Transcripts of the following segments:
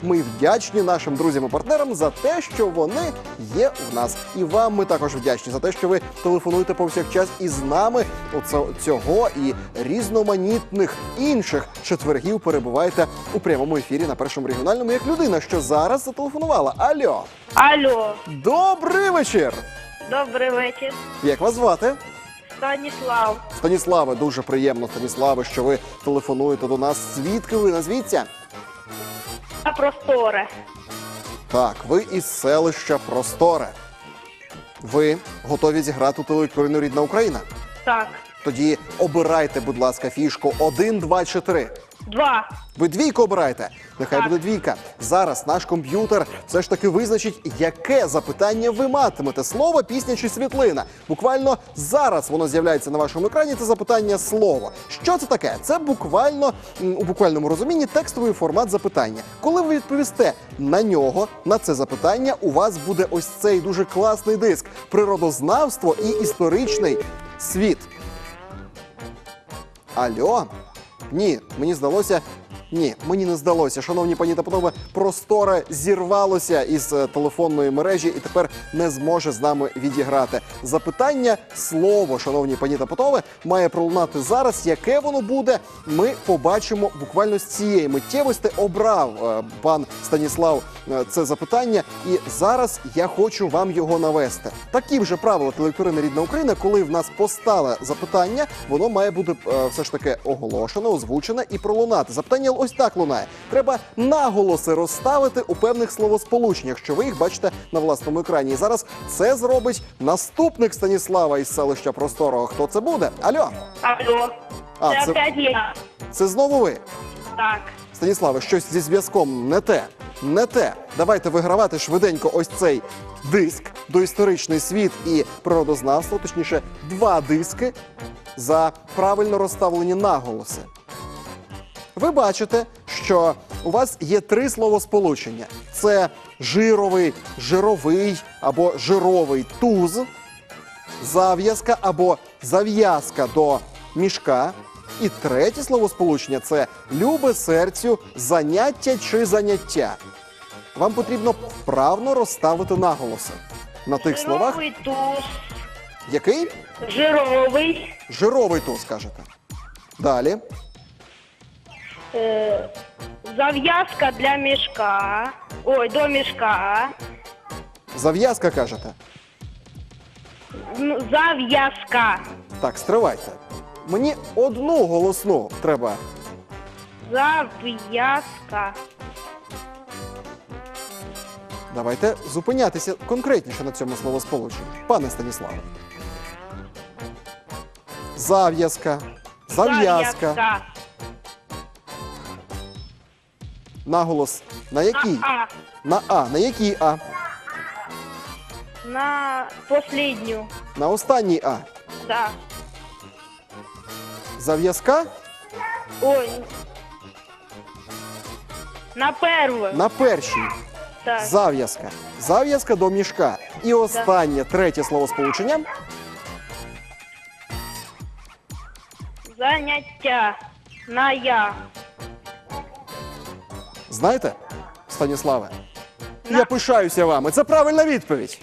Ми вдячні нашим друзям і партнерам за те, що вони є у нас. І вам ми також вдячні за те, що ви телефонуєте повсякчас із нами цього і різноманітних інших четвергів перебуваєте у прямому ефірі на Першому регіональному, як людина, що зараз зателефонувала. Алло! Алло, Добрий вечір! добрий вечір. Як вас звати? Станіслав. Станіславе, дуже приємно, Станіславе, що ви телефонуєте до нас. Звідки ви? Назвіться? Просторе. Так, ви із селища Просторе. Ви готові зіграти у телевікторину «Рідна Україна»? Так. Тоді обирайте, будь ласка, фішку 1, 2 чи 3. 2. Ви двійку обираєте? Нехай Так. буде двійка. Зараз наш комп'ютер все ж таки визначить, яке запитання ви матимете. Слово, пісня чи світлина. Буквально зараз воно з'являється на вашому екрані. Це запитання слово. Що це таке? Це буквально, у буквальному розумінні, текстовий формат запитання. Коли ви відповісте на нього, на це запитання, у вас буде ось цей дуже класний диск. Природознавство і історичний світ. Алло? Ні, мені здалося. Ні, мені не здалося. Шановні пані та панове, Просторе зірвалося із телефонної мережі і тепер не зможе з нами відіграти. Запитання слово, шановні пані та панове, має пролунати зараз. Яке воно буде, ми побачимо буквально з цієї миттєвості. Обрав пан Станіслав це запитання, і зараз я хочу вам його навести. Такі вже правила телевікторини «Рідна Україна», коли в нас постало запитання, воно має бути все ж таки оголошено, озвучене і пролунати. Запитання ось так лунає. Треба наголоси розставити у певних словосполученнях, що ви їх бачите на власному екрані. І зараз це зробить наступник Станіслава із селища Просторого. Хто це буде? Алло? Алло. Це опять я. Це знову ви? Так. Станіславе, щось зі зв'язком не те. Не те. Давайте вигравати швиденько ось цей диск «Доісторичний світ» і «Природознавство», точніше, 2 диски за правильно розставлені наголоси. Ви бачите, що у вас є 3 словосполучення. Це жировий, жировий або жировий туз, зав'язка або зав'язка до мішка. І третє словосполучення – це любе серцю, заняття чи заняття. Вам потрібно вправно розставити наголоси на тих словах. Жировий туз. Який? Жировий. Жировий туз, кажете. Далі. Зав'язка для мішка. Ой, до мішка. Зав'язка, кажете. Ну, зав'язка. Так, стривайте. Мені одну голосну треба. Зав'язка. Давайте зупинятися конкретніше на цьому словосполученні. Пане Станіславе. Зав'язка. Зав'язка. Зав'язка. Наголос на якій? А. На А. На якій А? На последню. На останній А. Да. Зав'язка? Ой. На перву. На першій. Так. Зав'язка. Зав'язка до мішка. І останнє, третє словосполучення. Заняття. На я. Знаєте, Станіславе, я пишаюся вами. Це правильна відповідь.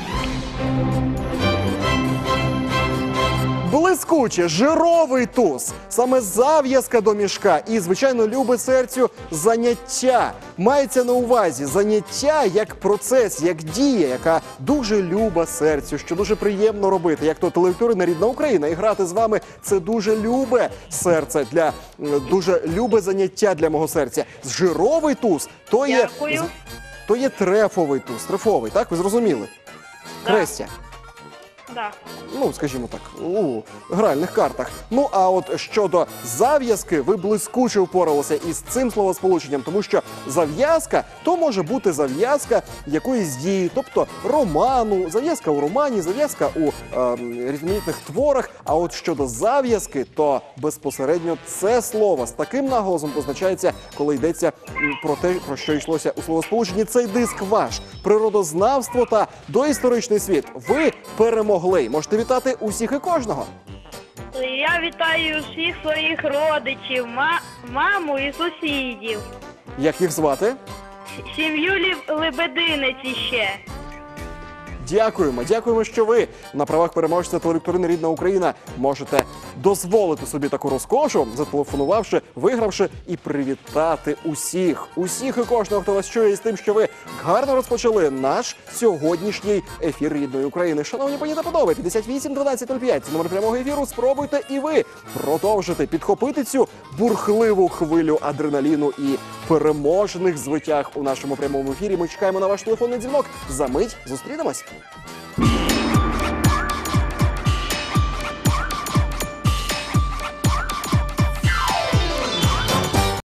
Блискуче, жировий туз. Саме зав'язка до мішка і, звичайно, любе серцю заняття. Мається на увазі заняття як процес, як дія, яка дуже люба серцю, що дуже приємно робити. Як то телевікторина «Рідна Україна». І грати з вами – це дуже любе серце, дуже любе заняття для мого серця. Жировий туз – то є трефовий туз. Трефовий, так? Ви зрозуміли? Да. Хрестя. Да. Ну, скажімо так, у гральних картах. Ну, а от щодо зав'язки, ви блискуче впоралися із цим словосполученням, тому що зав'язка, то може бути зав'язка якоїсь дії, тобто роману, зав'язка у романі, зав'язка у різноманітних творах. А от щодо зав'язки, то безпосередньо це слово з таким наголосом позначається, коли йдеться про те, про що йшлося у словосполученні. Цей диск ваш. Природознавство та доісторичний світ. Ви перемогли. Можете вітати усіх і кожного. Я вітаю всіх своїх родичів, маму і сусідів. Як їх звати? Сім'ю Лебединець ще. Дякуємо, що ви на правах переможця телевікторини «Рідна Україна» можете дозволити собі таку розкошу, зателефонувавши, вигравши і привітати усіх і кожного, хто вас чує, з тим, що ви гарно розпочали наш сьогоднішній ефір «Рідної України». Шановні пані та панове, 58 12 05 – це номер прямого ефіру. Спробуйте і ви продовжити підхопити цю бурхливу хвилю адреналіну і переможних звитяг у нашому прямому ефірі. Ми чекаємо на ваш телефонний дзвінок. За мить зустрінемось.